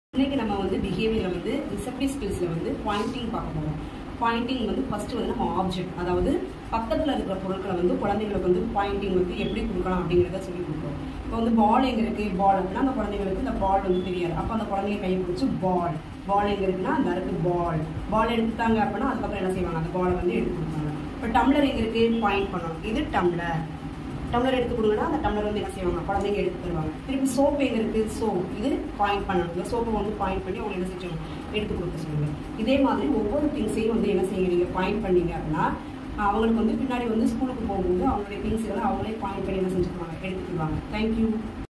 இன்னைக்கு நம்ம வந்து பிஹேவியர்ல வந்து ரிசப்டிவ் ஸ்கில்ஸ்ல வந்து பாயிண்டிங் பார்க்க போறோம். பாயிண்டிங் வந்து ஃபர்ஸ்ட் வந்து நம்ம ஆப்ஜெக்ட், அதாவது பக்கத்துல இருக்கிற பொருட்களை வந்து குழந்தைங்களுக்கு வந்து பாயிண்டிங் வந்து எப்படி கொடுக்கலாம் அப்படிங்கிறத சொல்லி கொடுக்குறோம். இப்போ வந்து பால் எங்க இருக்கு, பால் அப்படின்னா அந்த குழந்தைங்களுக்கு இந்த பால் வந்து தெரியாது. அப்போ அந்த குழந்தைங்க கையை பிடிச்சி பால், பால் எங்க இருக்குன்னா அந்த இருக்கு பால், பால் எடுத்துட்டாங்க அப்படின்னா அதுக்கப்புறம் என்ன செய்வாங்க, அந்த பாலை வந்து எடுத்து கொடுப்பாங்க. இப்போ டம்ளர் எங்க இருக்கு, பாயிண்ட் பண்ணணும், இது டம்ளர், டம்ளர் எடுத்து கொடுங்கன்னா அந்த டம்ளர் வந்து என்ன செய்வாங்க, குழந்தைங்க எடுத்து தருவாங்க. திருப்பி சோப்பு எங்க இருக்கு, சோப், இது பாயிண்ட் பண்ணணும், இந்த சோப்பை வந்து பாயிண்ட் பண்ணி அவங்க என்ன செஞ்சாங்க, எடுத்து கொடுக்க சொல்லுங்க. இதே மாதிரி ஒவ்வொரு திங்ஸையும் வந்து என்ன செய்யுங்க, நீங்க பாயிண்ட் பண்ணீங்க அப்படின்னா அவங்களுக்கு வந்து பின்னாடி வந்து ஸ்கூலுக்கு போகும்போது அவங்களுடைய திங்ஸ் எல்லாம் அவங்களே பாயிண்ட் பண்ணி என்ன செஞ்சுக்குவாங்க, எடுத்துக்குவாங்க. தேங்க்யூ.